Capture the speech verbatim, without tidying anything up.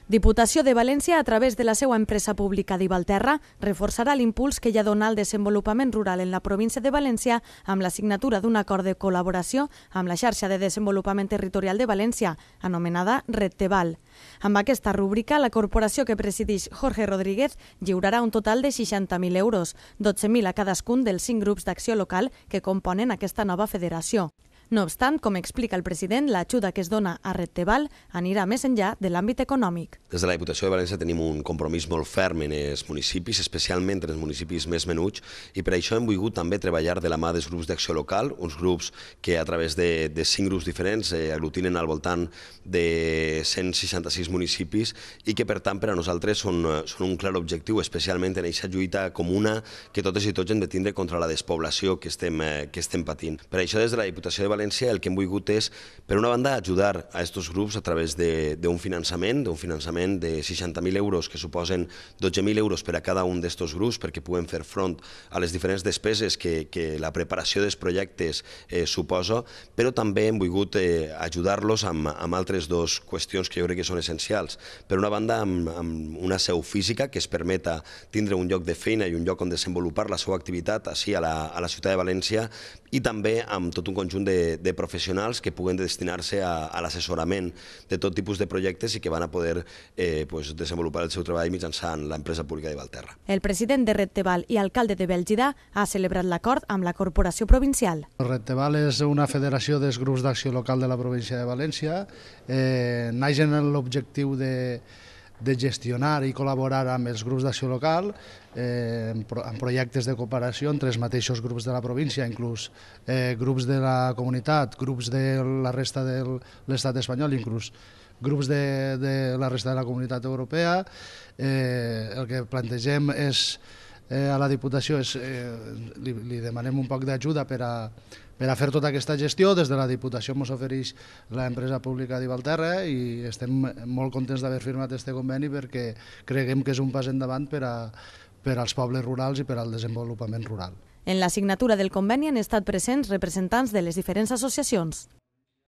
Diputació de València, a través de la seva empresa pública d'Ivalterra, reforçarà l'impuls que ja dona al desenvolupament rural en la província de València amb la signatura d'un acord de col·laboració amb la xarxa de desenvolupament territorial de València, anomenada RedTeval. Amb aquesta rúbrica, la corporació que presideix Jorge Rodríguez lliurarà un total de seixanta mil euros, dotze mil a cadascun dels cinc grups d'acció local que componen aquesta nova federació. No obstant, com explica el president, l'ajuda que es dona a RedTeval anirà més enllà de l'àmbit econòmic. Des de la Diputació de València tenim un compromís molt ferm en els municipis, especialment en els municipis més menuts, i per això hem volgut també treballar de la mà dels grups d'acció local, uns grups que a través de, de cinc grups diferents eh, aglutinen al voltant de cent seixanta-sis municipis i que per tant per a nosaltres són, són un clar objectiu, especialment en aquesta lluita comuna que totes i tots hem de tindre contra la despoblació que estem, eh, que estem patint. Per això des de la Diputació de València el que hem volgut és, per una banda, ajudar a aquests grups a través d'un finançament, d'un finançament de seixanta mil euros que suposen dotze mil euros per a cada un d'aquests grups perquè puguen fer front a les diferents despeses que, que la preparació dels projectes eh, suposa, però també hem volgut eh, ajudar-los amb, amb altres dues qüestions que jo crec que són essencials. Per una banda, amb, amb una seu física que es permeta tindre un lloc de feina i un lloc on desenvolupar la seva activitat així a la, a la ciutat de València, i també amb tot un conjunt de, de professionals que puguen destinar-se a, a l'assessorament de tot tipus de projectes i que van a poder eh, pues, desenvolupar el seu treball mitjançant l'empresa pública d'Ivalterra. El president de RedTeval i alcalde de Bèlgida ha celebrat l'acord amb la corporació provincial. RedTeval és una federació dels grups d'acció local de la província de València. Eh, naix en l'objectiu de de gestionar i col·laborar amb els grups d'acció local eh, en, pro en projectes de cooperació entre els mateixos grups de la província, inclús eh, grups de la comunitat, grups de la resta de l'estat espanyol, inclús grups de, de la resta de la comunitat europea. Eh, el que plantegem és eh, a la Diputació és, eh, li, li demanem un poc d'ajuda per a Per a fer tota aquesta gestió. Des de la Diputació ens ofereix l'empresa pública d'Ivalterra i estem molt contents d'haver firmat aquest conveni perquè creiem que és un pas endavant per, a, per als pobles rurals i per al desenvolupament rural. En la signatura del conveni han estat presents representants de les diferents associacions.